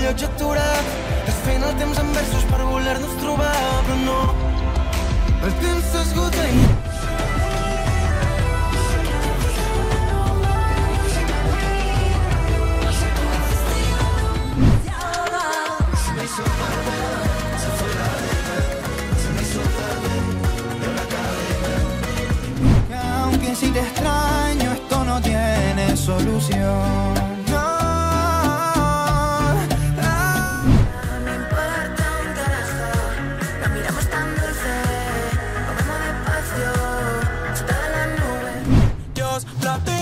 rellotge aturat, desfent el temps en versos per voler-nos trobar, però no, el temps s'esgota i... Aunque si te extraño, esto no tiene solución. No, me importa un carajo. Nos miramos tan dulce, comemos despacio, sentada en las nubes. Dios, la